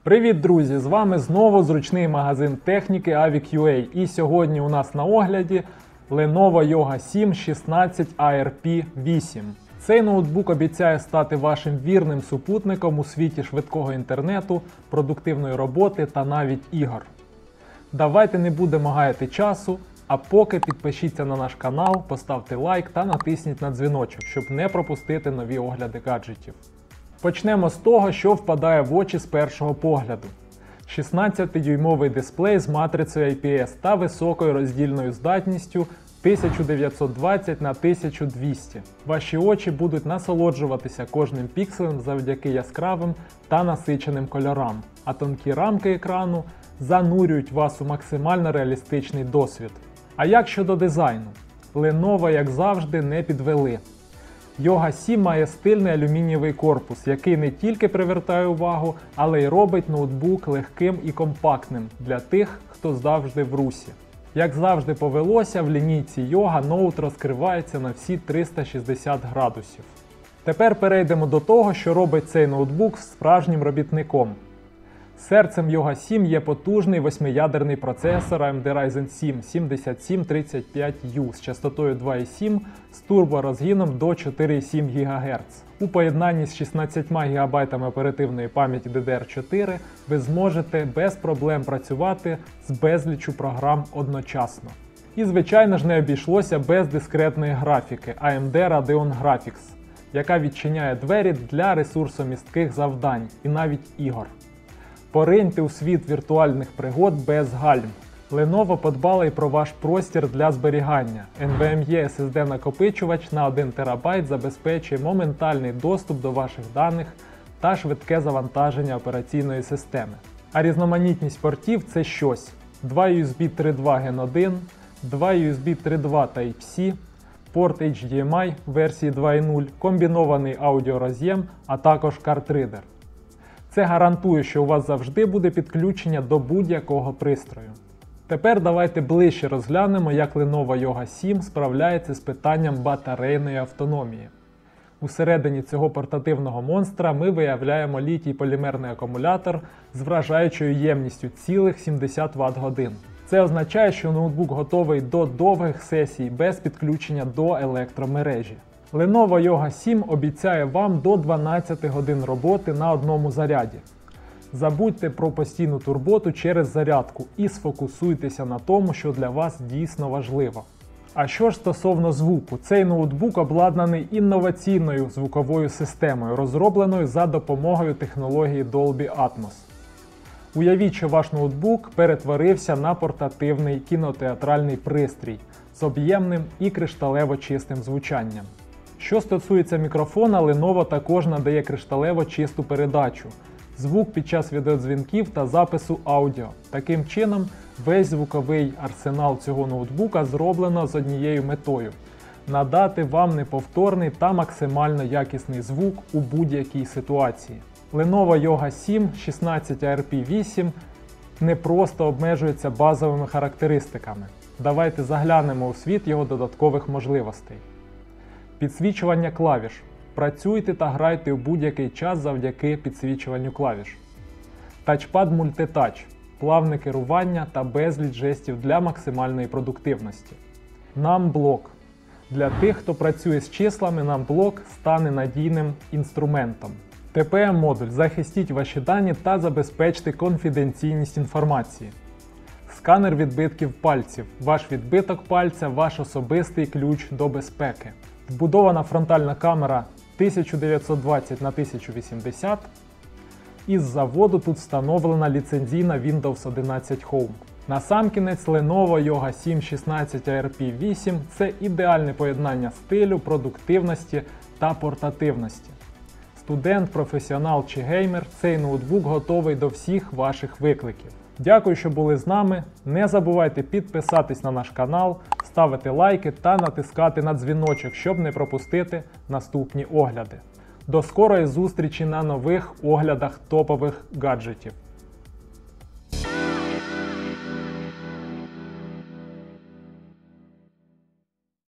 Привіт, друзі! З вами знову зручний магазин техніки Aviq.ua. І сьогодні у нас на огляді Lenovo Yoga 7 16 ARP 8. Цей ноутбук обіцяє стати вашим вірним супутником у світі швидкого інтернету, продуктивної роботи та навіть ігор. Давайте не будемо гаяти часу, а поки підпишіться на наш канал, поставте лайк та натисніть на дзвіночок, щоб не пропустити нові огляди гаджетів. Почнемо з того, що впадає в очі з першого погляду. 16-дюймовий дисплей з матрицею IPS та високою роздільною здатністю 1920 на 1200. Ваші очі будуть насолоджуватися кожним пікселем завдяки яскравим та насиченим кольорам, а тонкі рамки екрану занурюють вас у максимально реалістичний досвід. А як щодо дизайну? Lenovo, як завжди, не підвели. Yoga 7 має стильний алюмінієвий корпус, який не тільки привертає увагу, але й робить ноутбук легким і компактним для тих, хто завжди в русі. Як завжди повелося, в лінійці Yoga ноут розкривається на всі 360 градусів. Тепер перейдемо до того, що робить цей ноутбук справжнім робітником. Серцем Yoga 7 є потужний 8-ядерний процесор AMD Ryzen 7 7735U з частотою 2,7 з турборозгіном до 4,7 ГГц. У поєднанні з 16 ГБ оперативної пам'яті DDR4 ви зможете без проблем працювати з безліччю програм одночасно. І звичайно ж не обійшлося без дискретної графіки AMD Radeon Graphics, яка відчиняє двері для ресурсомістких завдань і навіть ігор. Пориньте у світ віртуальних пригод без гальм. Lenovo подбала і про ваш простір для зберігання. NVMe SSD-накопичувач на 1 ТБ забезпечує моментальний доступ до ваших даних та швидке завантаження операційної системи. А різноманітність портів – це щось. 2 USB 3.2 Gen 1, 2 USB 3.2 Type-C, порт HDMI версії 2.0, комбінований аудіороз'єм, а також картридер. Це гарантує, що у вас завжди буде підключення до будь-якого пристрою. Тепер давайте ближче розглянемо, як Lenovo Yoga 7 справляється з питанням батарейної автономії. Усередині цього портативного монстра ми виявляємо літій-полімерний акумулятор з вражаючою ємністю цілих 70 Вт-годин. Це означає, що ноутбук готовий до довгих сесій без підключення до електромережі. Lenovo Yoga 7 обіцяє вам до 12 годин роботи на одному заряді. Забудьте про постійну турботу через зарядку і сфокусуйтеся на тому, що для вас дійсно важливо. А що ж стосовно звуку? Цей ноутбук обладнаний інноваційною звуковою системою, розробленою за допомогою технології Dolby Atmos. Уявіть, що ваш ноутбук перетворився на портативний кінотеатральний пристрій з об'ємним і кришталево чистим звучанням. Що стосується мікрофона, Lenovo також надає кришталево чисту передачу, звук під час відеодзвінків та запису аудіо. Таким чином, весь звуковий арсенал цього ноутбука зроблено з однією метою – надати вам неповторний та максимально якісний звук у будь-якій ситуації. Lenovo Yoga 7 16 ARP 8 не просто обмежується базовими характеристиками. Давайте заглянемо у світ його додаткових можливостей. Підсвічування клавіш. Працюйте та грайте у будь-який час завдяки підсвічуванню клавіш. Тачпад мультитач. Плавне керування та безліч жестів для максимальної продуктивності. NumBlock. Для тих, хто працює з числами, NumBlock стане надійним інструментом. TPM-модуль. Захистіть ваші дані та забезпечте конфіденційність інформації. Сканер відбитків пальців. Ваш відбиток пальця – ваш особистий ключ до безпеки. Вбудована фронтальна камера 1920 на 1080. Із заводу тут встановлена ліцензійна Windows 11 Home. Насамкінець Lenovo Yoga 7 16 ARP 8 – це ідеальне поєднання стилю, продуктивності та портативності. Студент, професіонал чи геймер, цей ноутбук готовий до всіх ваших викликів. Дякую, що були з нами. Не забувайте підписатись на наш канал, ставити лайки та натискати на дзвіночок, щоб не пропустити наступні огляди. До скорої зустрічі на нових оглядах топових гаджетів.